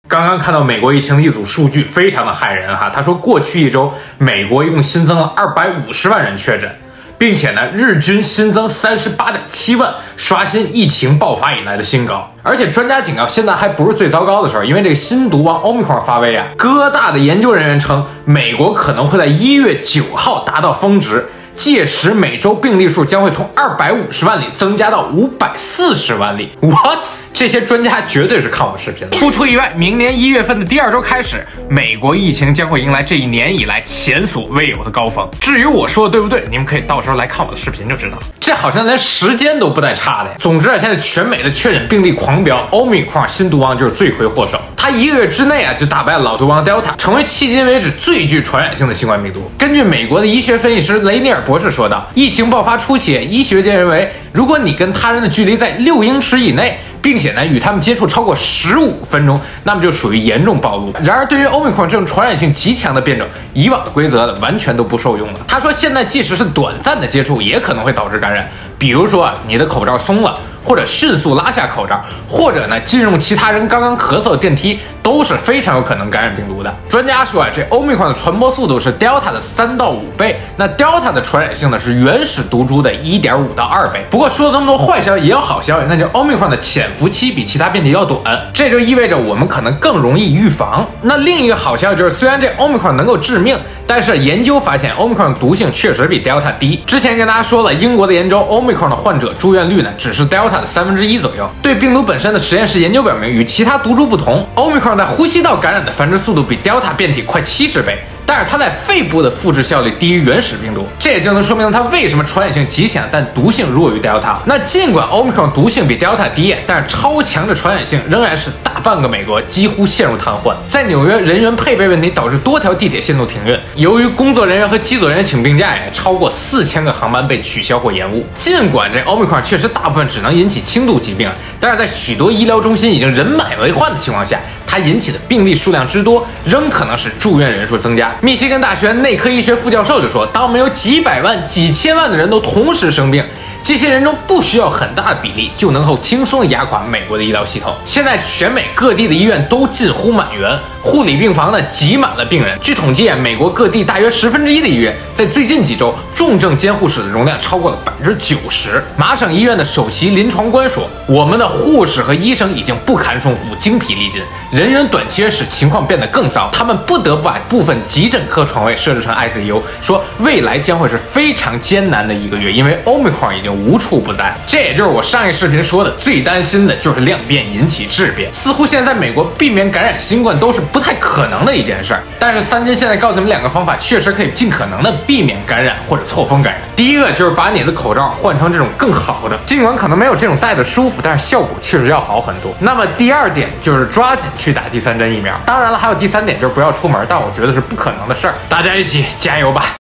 刚刚看到美国疫情的一组数据，非常的骇人哈。他说，过去一周，美国一共新增了250万人确诊，并且呢，日均新增38.7万，刷新疫情爆发以来的新高。而且专家警告，现在还不是最糟糕的时候，因为这个新毒王 Omicron 发威啊，各大的研究人员称，美国可能会在1月9号达到峰值。届时每周病例数将会从250万例增加到540万例。What？ 这些专家绝对是看我视频的。不出意外，明年1月份的第2周开始，美国疫情将会迎来这一年以来前所未有的高峰。至于我说的对不对，你们可以到时候来看我的视频就知道。这好像连时间都不带差的呀。总之啊，现在全美的确诊病例狂飙 ，Omicron 新毒王就是罪魁祸首。他1个月之内啊就打败了老毒王 Delta， 成为迄今为止最具传染性的新冠病毒。根据美国的医学分析师雷尼尔博士说道，疫情爆发初期，医学界认为，如果你跟他人的距离在6英尺以内，并且呢与他们接触超过15分钟，那么就属于严重暴露。然而，对于 Omicron 这种传染性极强的变种，以往的规则完全都不受用了。他说，现在即使是短暂的接触，也可能会导致感染。比如说你的口罩松了，或者迅速拉下口罩，或者呢进入其他人刚刚咳嗽的电梯，都是非常有可能感染病毒的。专家说啊，这 Omicron 的传播速度是 Delta 的3到5倍，那 Delta 的传染性呢是原始毒株的1.5到2倍。不过说了这么多坏消息，也有好消息，那就是 Omicron 的潜伏期比其他变体要短，这就意味着我们可能更容易预防。那另一个好消息就是，虽然这 Omicron 能够致命，但是研究发现 Omicron 的毒性确实比 Delta 低。之前跟大家说了，英国的研究 Omicron 的患者住院率呢只是 Delta 的1/3左右。对病毒本身的实验室研究表明，与其他毒株不同， Omicron 在呼吸道感染的繁殖速度比 Delta 变体快70倍。但是它在肺部的复制效率低于原始病毒，这也就能说明它为什么传染性极强，但毒性弱于 Delta。那尽管 Omicron 毒性比 Delta 低，但是超强的传染性仍然是大半个美国几乎陷入瘫痪。在纽约，人员配备问题导致多条地铁线路停运，由于工作人员和机组人员请病假，也超过4000个航班被取消或延误。尽管这 Omicron 确实大部分只能引起轻度疾病，但是在许多医疗中心已经人满为患的情况下，它引起的病例数量之多，仍可能使住院人数增加。密西根大学内科医学副教授就说，当我们有几百万、几千万的人都同时生病，这些人中不需要很大的比例就能够轻松地压垮美国的医疗系统。现在全美各地的医院都近乎满员，护理病房呢挤满了病人。据统计，美国各地大约1/10的医院在最近几周重症监护室的容量超过了90%。麻省医院的首席临床官说，我们的护士和医生已经不堪重负，精疲力尽，人员短缺使情况变得更糟，他们不得不把部分急诊科床位设置成 ICU， 说未来将会是非常艰难的1个月，因为 Omicron 已经无处不在。这也就是我上一视频说的，最担心的就是量变引起质变。似乎现在在美国避免感染新冠都是不太可能的一件事儿，但是三金现在告诉你们2个方法，确实可以尽可能的避免感染或者错峰感染。第一个就是把你的口罩换成这种更好的，尽管可能没有这种戴的舒服，但是效果确实要好很多。那么第2点就是抓紧去打第3针疫苗。当然了，还有第3点就是不要出门，但我觉得是不可能的事儿。大家一起加油吧！